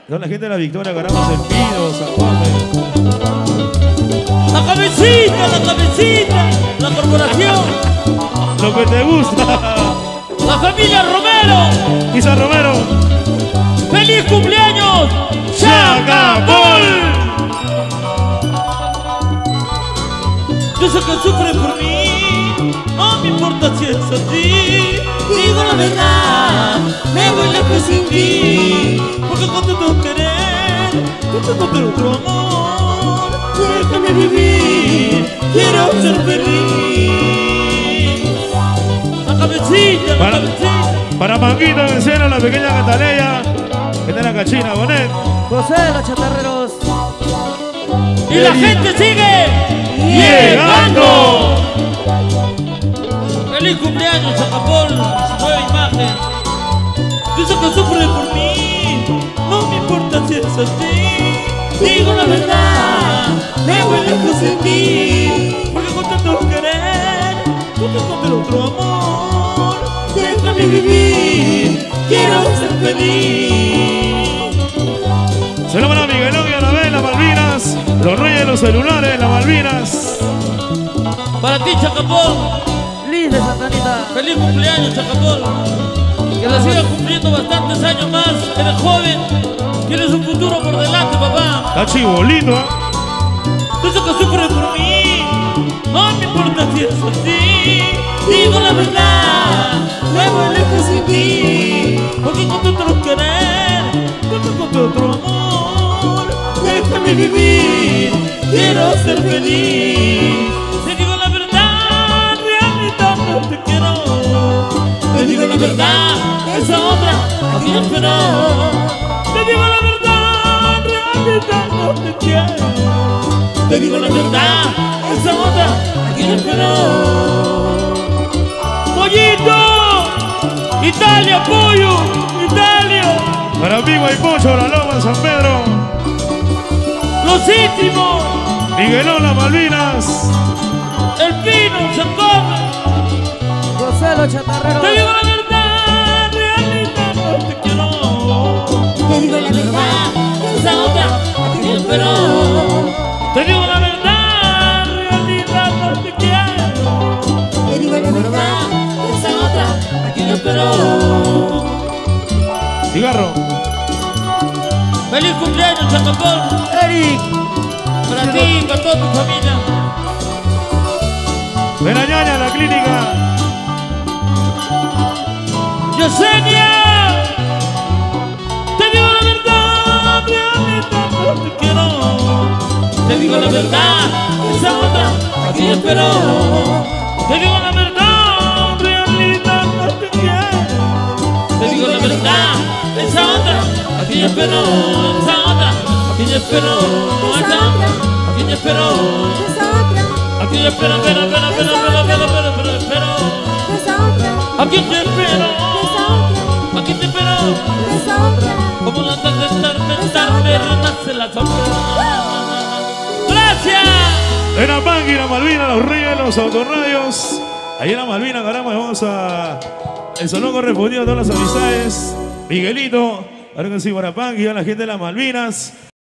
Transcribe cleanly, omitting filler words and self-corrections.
Con la gente de la Victoria ganamos el Pino, San Juan. La cabecita, la corporación. Lo que te gusta. La familia Romero. Y San Romero. ¡Feliz cumpleaños! ¡Chacapol! Yo sé que sufres por mí, no me importa si es así. Digo la verdad, me voy lejos sin ti. Porque con tanto querer, con tanto tener otro amor, déjame vivir, quiero ser feliz. La cabecita, la cabecita. Para Manguito vencieron la pequeña Cataleya, que está en la cachina, Bonet. José de los Chatarreros. Y la gente sigue llegando. Feliz cumpleaños, Chacapol, su nueva imagen. Dice que sufre por mí, no me importa si es así. Digo la verdad, me voy lejos de ti. Porque con tanto querer, con tanto otro amor, déjame vivir, quiero ser feliz. Se lo van a Miguelón y a la vez, las Malvinas. Los reyes de los celulares, las Malvinas. Para ti, Chacapol. Liz de Santanita. Feliz cumpleaños, Chacapol. Que la sigas cumpliendo bastantes años más. Eres joven, tienes un futuro por delante, papá. Está chibolito, ¿eh? Dice que sufre por mí, no me importa si es así. Digo la verdad, me voy lejos sin ti. Porque con tu otro querer, con tu otro amor, déjame vivir, quiero ser feliz. Te digo la verdad, realmente no te quiero. Te digo la verdad, esa otra aquí no espero. Te digo la verdad, realmente no te quiero. Te digo la verdad, esa otra aquí no espero. Pollito, Italia, pollo, Italia. Para mí, Guaypocho, La Loma, San Pedro. Los íntimos, Miguelón, las Malvinas. el Pino, se come. José de los Chatarreros. Te digo la verdad, realmente no te quiero. Te digo la verdad, esa otra aquí no espero. Te digo la verdad, realidad no te quiero. Te digo la verdad, esa otra aquí no espero. Cigarro. Feliz cumpleaños, Chacapol. Eric. Para ti, para toda tu familia. Verañaña, la clínica. Yesenia, te digo la verdad, realmente no te quiero. Te digo la verdad, esa otra aquí espero. Te digo la verdad, realidad no te quiero. Te digo la verdad, esa otra aquí espero. Esa otra aquí espero. Esa otra aquí espero. Aquí espero, espero. Aquí te espero. Aquí te espero. Como la tarde renace la sombra. ¡Gracias! En la Pangui, la Malvina, los reyes, los autorradios. Ahí en la Malvina, caramba, vamos a... El saludo correspondido a todas las amistades. Miguelito, ahora que sí, para Pangui, a la gente de las Malvinas.